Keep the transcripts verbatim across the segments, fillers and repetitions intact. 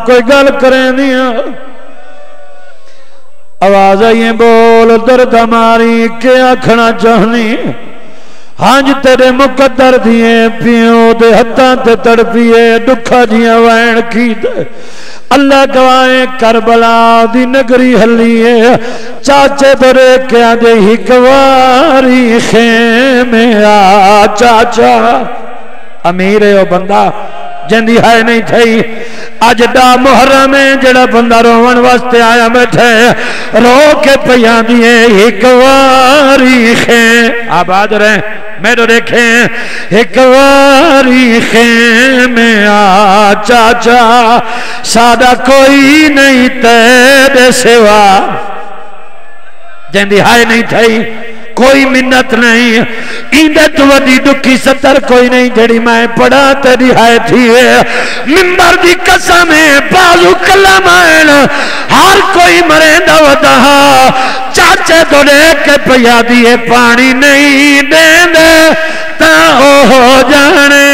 کوئی گل کریں دیا آواز آئیے بول درد ماری کے آکھنا چاہنی ہانج تیرے مقدر دیئے پیوں دے ہتاں تے تڑپیے دکھا جیاں وین کی دے اللہ گوائیں کربلا دی نگری ہلیے چاچے درے کیا دے ہی گواری خیمے آ چاچا امیر ہے وہ بندہ جندی ہے نہیں تھی آج ڈا محرم ہے جڑا بندہ روون واسطے آیا بیٹھے رو کے پیان دیئے ایک واری خیم آباد رہے میرے دیکھیں ایک واری خیم آ چاچا سادہ کوئی نہیں تیرے سوا جندی ہے نہیں تھی کوئی منت نہیں ایندے تو ودی دکھی ستر کوئی نہیں جڑی میں پڑھا تیری ہے تھی ممبر دی قسم بازو کلمائن ہر کوئی مرندہ ودا چاچے تو لے کے پیا دیئے پانی نہیں دیں دے تا ہو جانے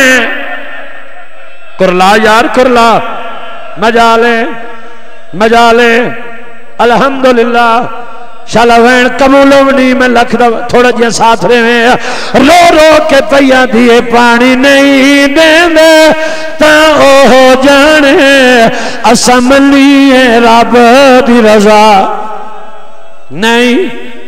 کرلا یار کرلا مجالے مجالے الحمدللہ شالا وین قبولونی میں لکھ دا تھوڑا جیا ساتھ رہے ہیں رو رو کے پیا دیئے پانی نہیں دیں دے تا ہو جانے اسملی رب دی رضا نہیں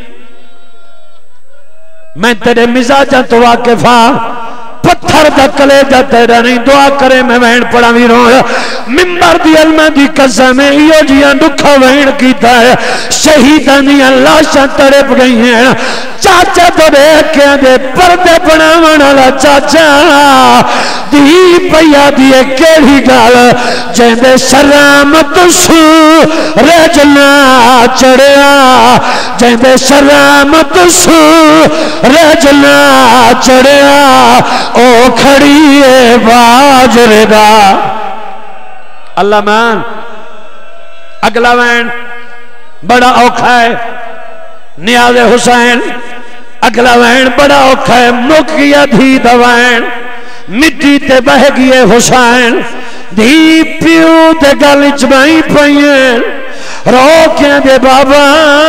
میں تیرے مزاجہ تو واقفا پتھر دا کلیجہ تیرا نہیں دعا کرے میں وین پڑا بھی رویا ممبر دی علمہ دی قسم ایو جیاں دکھا وین کیتا ہے شہیدان دی لاشاں تڑپ گئی ہیں چاچا تو دیکھیں دے پردے بناون والا چاچا دی پیا دیے کیڑی گال جیندے سلامت سو رجنا چڑیا جیندے سلامت سو رجنا چڑیا او کھڑی ہے باجر دا اللہ مان اگلا وین بڑا اوکھا ہے نیاز حسین اگلا وین بڑا اوکھا ہے مکیا دھی دوائن مٹی تے بہ گئے حسین دھی پیو تے گلچ بائی پائیں روکیں دے بابا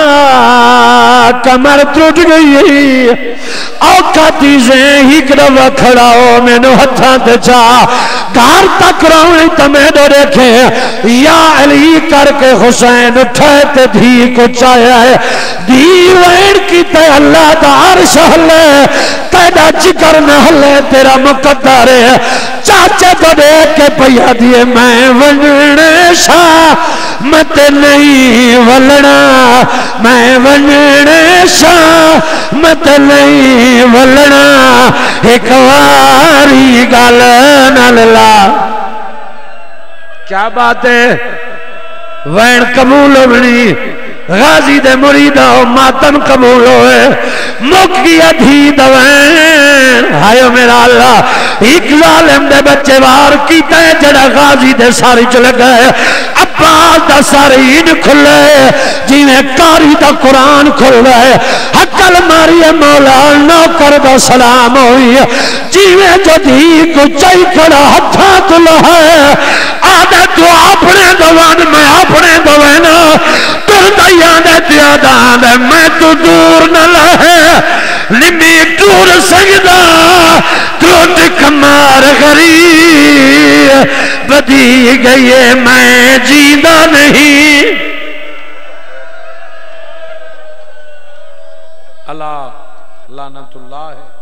کمر ٹوٹ گئی اوکھا تیزیں ہی کروا کھڑا ہو میں نو ہتھاں تے چاہ گھر تک رونے تمہیں دو دیکھے یا علی کر کے حسین اٹھائے تے دھی کو چاہیا ہے دھی وین کی تے اللہ دا عرش ہلے تیدا جگر نہ ہلے تیرا مقدر ہے چاچے تو دیکھ کے پیا دیئے میں وننے شاہ مت نہیں ولنا میں وننے شاہ مت نہیں ولنا ایک واری گالن اللہ کیا بات ہے وین قبول بنی غازی دے مریدہ ہو ماتم قبول ہوئے مکیا دھی دوین ہائیو میرا اللہ ایک ظالم دے بچے وار کیتا ہے جڑا غازی دے ساری چلے گئے عباس دا سارین کھلے جنہیں کاری دا قرآن کھل گئے حقل ماری مولا نوکر دا سلام ہوئی جنہیں جو دھی کو چاہی کھڑا ہتھا تلہ ہے آدھے تو اپنے دوان میں اپنے دوان تر دیان دے دیادان دے میں تو دور نہ لہے نمی دور سجدہ ٹوٹ کمار غریب بدی گئی میں جیدہ نہیں اللہ لعنت اللہ ہے